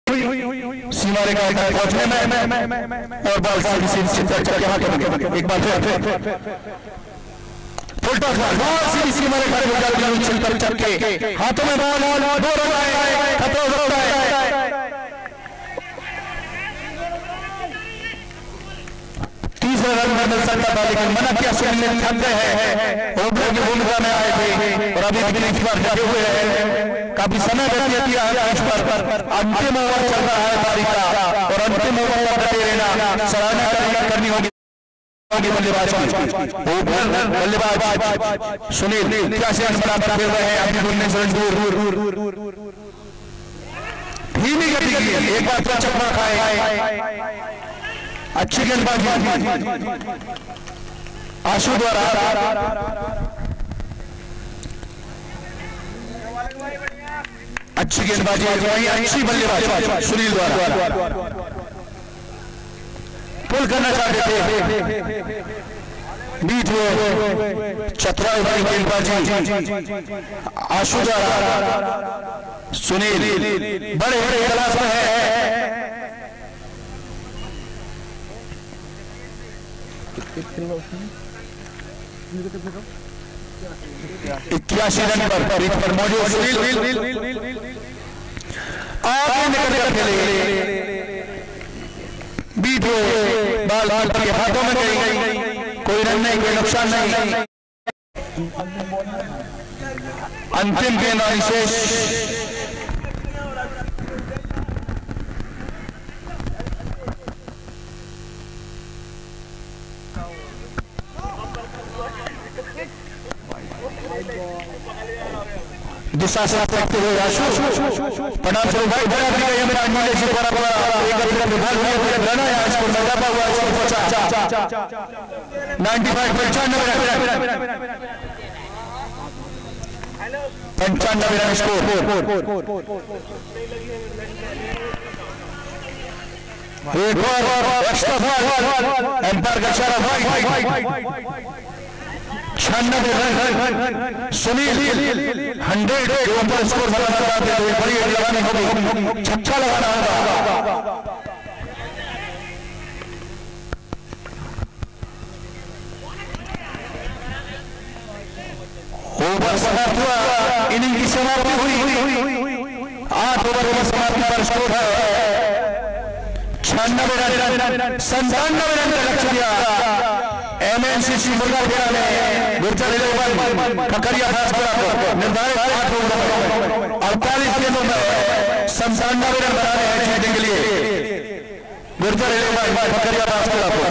सीमा रेखा तक पहुंचने में और बॉल सीधी के हाथों में एक बार फिर सीधी सीमा रेखा पर चक्के हाथों में बॉल दो रन आए खतरा हो सकता है। तीसरा रन में मिल सकता था लेकिन मना किया सुनील थक गए हैं ओपनर की भूमिका में आए थे और अभी फिनिश पर लगे हुए हैं। काफी समय व्यतीत किया है मैच पर। अंतिम ओवर चल रहा है पारी का और अंतिम ओवर पर डटे रहना सराहना करनी होगी बल्लेबाज बल्लेबाज सुनील 83 रन बनाकर खेल रहे हैं अभी 19 रन दूर धीमी गति की एक बार फिर चकमा खाए अच्छी गेंदबाजी आशु द्वारा अच्छी गेंदबाजी अच्छी बल्लेबाजी सुनील द्वारा पुल करना चाहते थे बीच में चतुराई भाई गेंदबाजी आशु द्वारा सुनील बड़े बड़े क्लास में है 81 रन पर मौजूद सुनील आगे निकल कर खेले बीट बाल के हाथों में गई कोई रन नहीं कोई नुकसान नहीं। अंतिम गेंद विशेष दिशा से देखते हुए आशु प्रणाम स्वरूप भाई बड़ा भी गया मेरा नीले से बड़ा बड़ा एक तरफ विभाग हुआ है रन है इसको लगाता हुआ इसको पहुंचा 95 रन स्कोर एक और एक्स्ट्रा बॉल एम्पायर का इशारा भाई 96 रन सुनील 100 के ऊपर स्कोर बनाना चाहते हैं बड़ी हेड लगानी होगी छक्का लगाना होगा। ओवर समाप्त हुआ इनिंग की समाप्ति हुई 8 ओवर में समाप्ति पर स्कोर है 96 रन 97 रन का लक्ष्य दिया एमएनसीसी मुर्गाखेड़ा ने गुर्जर इलेवन खकरिया खासपुरा को निर्धारित 8 ओवर में 48 गेंदों में 97 रन बनाने हैं जीतने के लिए गुर्जर इलेवन खकरिया खासपुरा को।